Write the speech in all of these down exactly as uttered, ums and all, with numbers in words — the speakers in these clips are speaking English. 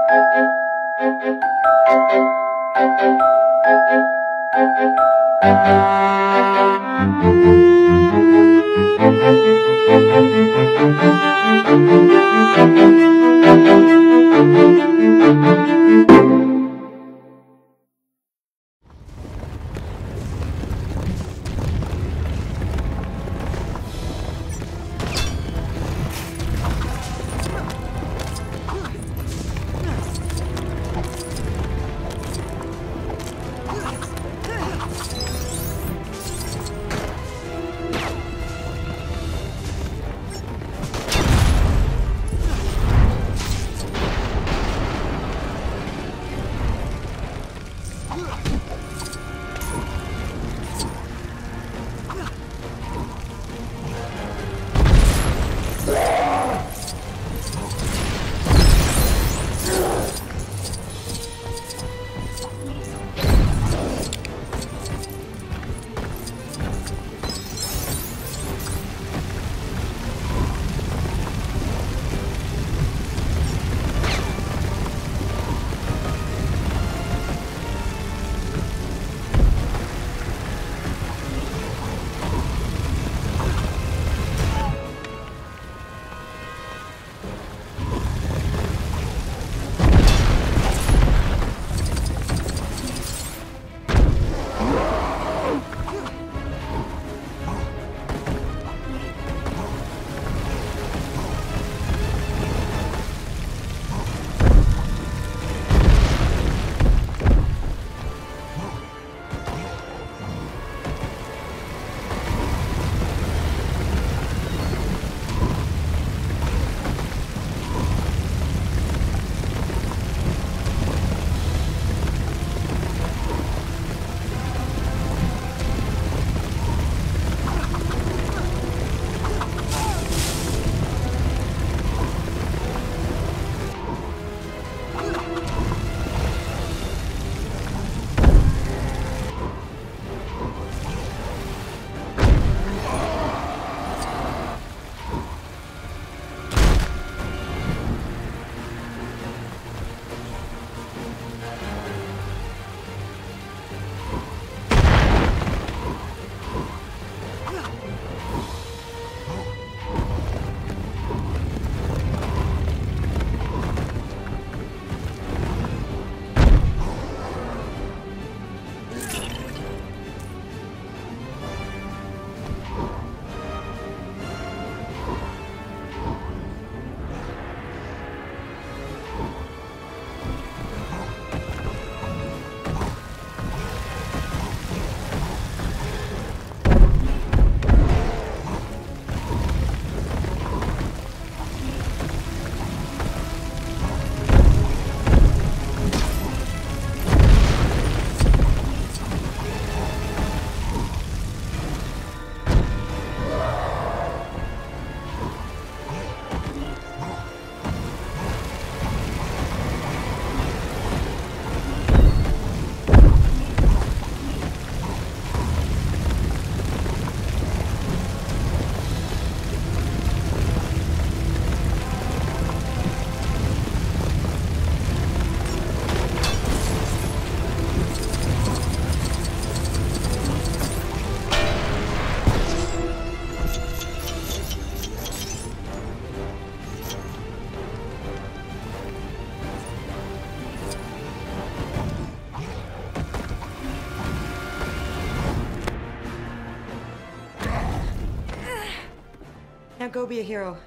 Now go be a hero.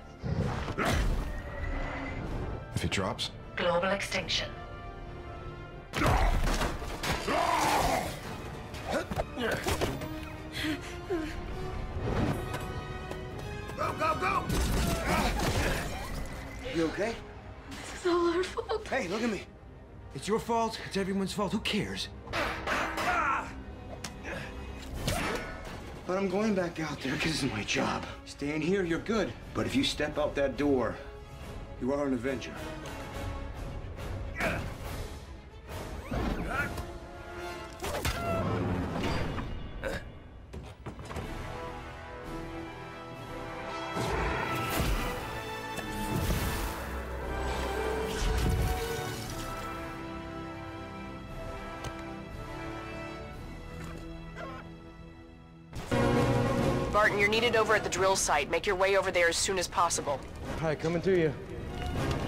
If it drops? Global extinction. Go, go, go! You okay? This is all our fault. Hey, look at me. It's your fault. It's everyone's fault. Who cares? But I'm going back out there because it's my job. Staying here, you're good. But if you step out that door, you are an Avenger. Martin, you're needed over at the drill site. Make your way over there as soon as possible. All right, coming to you.